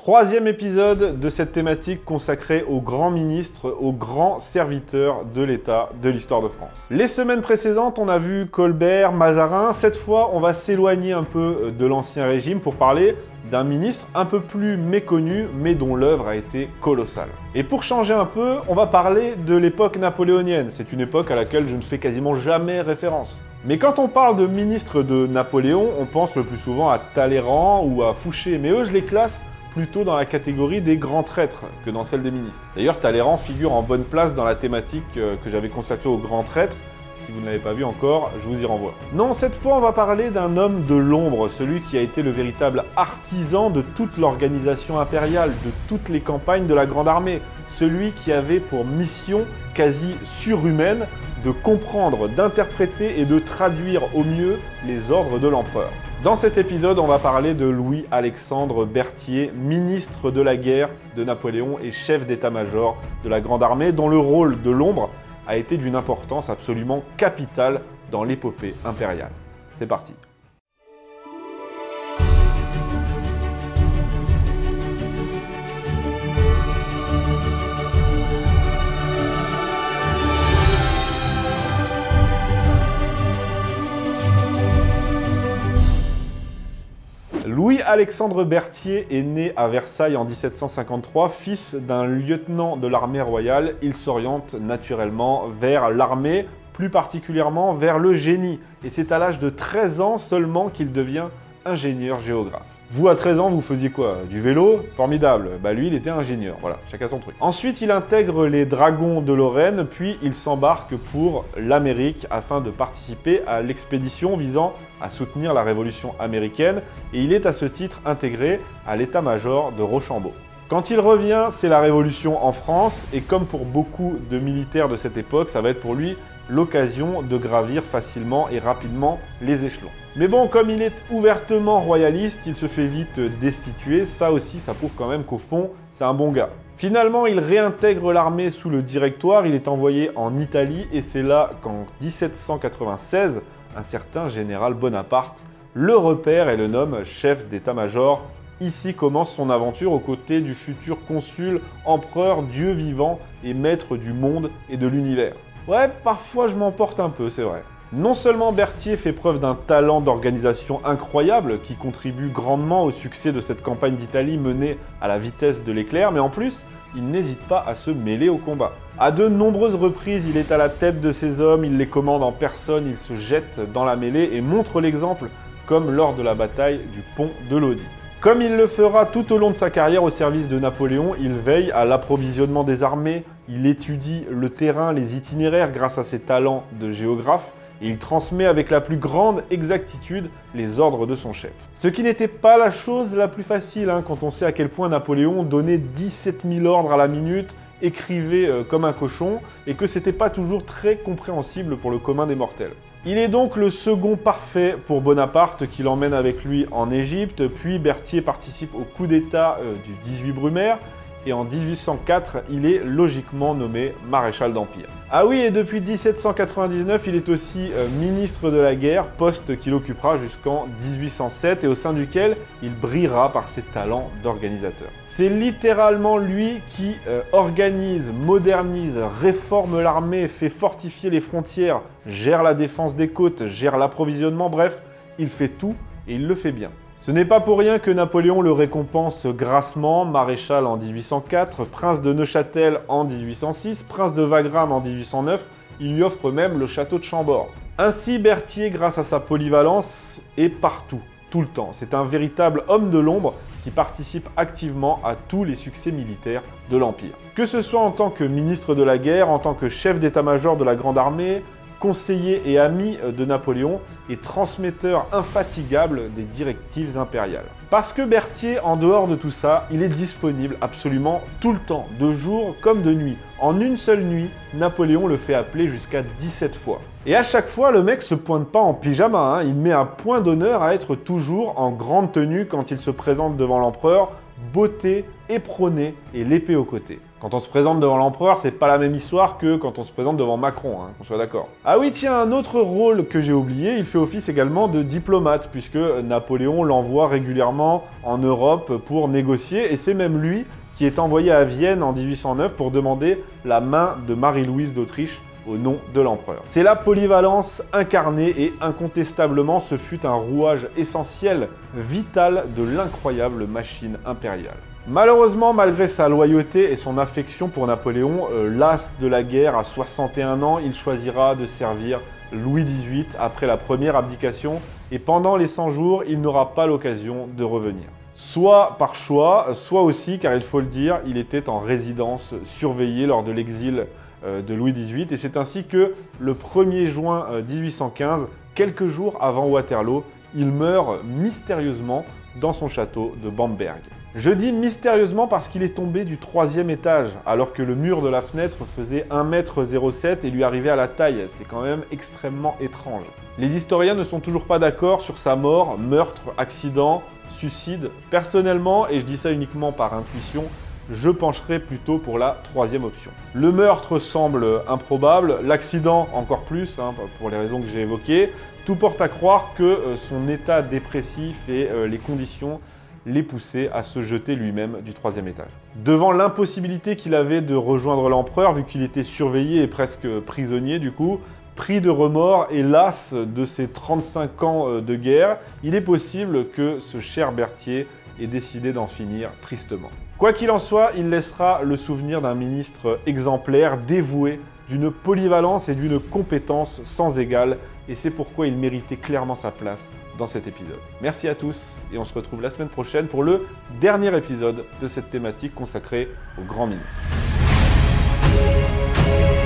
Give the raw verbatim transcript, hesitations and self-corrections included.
Troisième épisode de cette thématique consacrée aux grands ministres, aux grands serviteurs de l'État de l'histoire de France. Les semaines précédentes, on a vu Colbert, Mazarin. Cette fois, on va s'éloigner un peu de l'Ancien Régime pour parler d'un ministre un peu plus méconnu, mais dont l'œuvre a été colossale. Et pour changer un peu, on va parler de l'époque napoléonienne. C'est une époque à laquelle je ne fais quasiment jamais référence. Mais quand on parle de ministre de Napoléon, on pense le plus souvent à Talleyrand ou à Fouché, mais eux, je les classe plutôt dans la catégorie des grands traîtres que dans celle des ministres. D'ailleurs, Talleyrand figure en bonne place dans la thématique que j'avais consacrée aux grands traîtres. Si vous ne l'avez pas vu encore, je vous y renvoie. Non, cette fois, on va parler d'un homme de l'ombre, celui qui a été le véritable artisan de toute l'organisation impériale, de toutes les campagnes de la Grande Armée, celui qui avait pour mission quasi surhumaine de comprendre, d'interpréter et de traduire au mieux les ordres de l'empereur. Dans cet épisode, on va parler de Louis-Alexandre Berthier, ministre de la guerre de Napoléon et chef d'état-major de la Grande Armée, dont le rôle de l'ombre a été d'une importance absolument capitale dans l'épopée impériale. C'est parti. Louis-Alexandre Berthier est né à Versailles en mille sept cent cinquante-trois, fils d'un lieutenant de l'armée royale. Il s'oriente naturellement vers l'armée, plus particulièrement vers le génie. Et c'est à l'âge de treize ans seulement qu'il devient ingénieur géographe. Vous, à treize ans, vous faisiez quoi? Du vélo? Formidable. Bah lui, il était ingénieur. Voilà, chacun son truc. Ensuite, il intègre les Dragons de Lorraine, puis il s'embarque pour l'Amérique afin de participer à l'expédition visant à soutenir la Révolution américaine. Et il est à ce titre intégré à l'état-major de Rochambeau. Quand il revient, c'est la Révolution en France. Et comme pour beaucoup de militaires de cette époque, ça va être pour lui l'occasion de gravir facilement et rapidement les échelons. Mais bon, comme il est ouvertement royaliste, il se fait vite destituer. Ça aussi, ça prouve quand même qu'au fond, c'est un bon gars. Finalement, il réintègre l'armée sous le Directoire. Il est envoyé en Italie et c'est là qu'en mille sept cent quatre-vingt-seize, un certain général Bonaparte le repère et le nomme chef d'état-major. Ici commence son aventure aux côtés du futur consul, empereur, dieu vivant et maître du monde et de l'univers. Ouais, parfois je m'emporte un peu, c'est vrai. Non seulement Berthier fait preuve d'un talent d'organisation incroyable qui contribue grandement au succès de cette campagne d'Italie menée à la vitesse de l'éclair, mais en plus, il n'hésite pas à se mêler au combat. À de nombreuses reprises, il est à la tête de ses hommes, il les commande en personne, il se jette dans la mêlée et montre l'exemple, comme lors de la bataille du pont de Lodi. Comme il le fera tout au long de sa carrière au service de Napoléon, il veille à l'approvisionnement des armées, il étudie le terrain, les itinéraires grâce à ses talents de géographe, et il transmet avec la plus grande exactitude les ordres de son chef. Ce qui n'était pas la chose la plus facile, hein, quand on sait à quel point Napoléon donnait dix-sept mille ordres à la minute, écrivait euh, comme un cochon, et que c'était pas toujours très compréhensible pour le commun des mortels. Il est donc le second parfait pour Bonaparte qui l'emmène avec lui en Égypte, puis Berthier participe au coup d'état euh, du dix-huit Brumaire, et en mille huit cent quatre, il est logiquement nommé maréchal d'Empire. Ah oui, et depuis mille sept cent quatre-vingt-dix-neuf, il est aussi euh, ministre de la guerre, poste qu'il occupera jusqu'en mille huit cent sept et au sein duquel il brillera par ses talents d'organisateur. C'est littéralement lui qui euh, organise, modernise, réforme l'armée, fait fortifier les frontières, gère la défense des côtes, gère l'approvisionnement, bref, il fait tout et il le fait bien. Ce n'est pas pour rien que Napoléon le récompense grassement, maréchal en mille huit cent quatre, prince de Neuchâtel en mille huit cent six, prince de Wagram en mille huit cent neuf, il lui offre même le château de Chambord. Ainsi, Berthier, grâce à sa polyvalence, est partout, tout le temps. C'est un véritable homme de l'ombre qui participe activement à tous les succès militaires de l'Empire. Que ce soit en tant que ministre de la guerre, en tant que chef d'état-major de la Grande Armée, conseiller et ami de Napoléon et transmetteur infatigable des directives impériales. Parce que Berthier, en dehors de tout ça, il est disponible absolument tout le temps, de jour comme de nuit. En une seule nuit, Napoléon le fait appeler jusqu'à dix-sept fois. Et à chaque fois, le mec se pointe pas en pyjama, hein. Il met un point d'honneur à être toujours en grande tenue quand il se présente devant l'empereur, beauté éperonnée et l'épée au côté. Quand on se présente devant l'empereur, c'est pas la même histoire que quand on se présente devant Macron, hein, qu'on soit d'accord. Ah oui, tiens, un autre rôle que j'ai oublié, il fait office également de diplomate, puisque Napoléon l'envoie régulièrement en Europe pour négocier, et c'est même lui qui est envoyé à Vienne en mille huit cent neuf pour demander la main de Marie-Louise d'Autriche au nom de l'empereur. C'est la polyvalence incarnée et incontestablement ce fut un rouage essentiel, vital de l'incroyable machine impériale. Malheureusement, malgré sa loyauté et son affection pour Napoléon, euh, las de la guerre à soixante et un ans, il choisira de servir Louis dix-huit après la première abdication et pendant les cent jours, il n'aura pas l'occasion de revenir. Soit par choix, soit aussi, car il faut le dire, il était en résidence surveillée lors de l'exil euh, de Louis dix-huit et c'est ainsi que le premier juin euh, mille huit cent quinze, quelques jours avant Waterloo, il meurt mystérieusement dans son château de Bamberg. Je dis mystérieusement parce qu'il est tombé du troisième étage, alors que le mur de la fenêtre faisait un mètre zéro sept et lui arrivait à la taille. C'est quand même extrêmement étrange. Les historiens ne sont toujours pas d'accord sur sa mort, meurtre, accident, suicide. Personnellement, et je dis ça uniquement par intuition, je pencherai plutôt pour la troisième option. Le meurtre semble improbable, l'accident encore plus, hein, pour les raisons que j'ai évoquées. Tout porte à croire que euh, son état dépressif et euh, les conditions les poussaient à se jeter lui-même du troisième étage. Devant l'impossibilité qu'il avait de rejoindre l'empereur, vu qu'il était surveillé et presque prisonnier du coup, pris de remords et las de ses trente-cinq ans de guerre, il est possible que ce cher Berthier ait décidé d'en finir tristement. Quoi qu'il en soit, il laissera le souvenir d'un ministre exemplaire, dévoué, d'une polyvalence et d'une compétence sans égale, et c'est pourquoi il méritait clairement sa place dans cet épisode. Merci à tous, et on se retrouve la semaine prochaine pour le dernier épisode de cette thématique consacrée au grand ministre.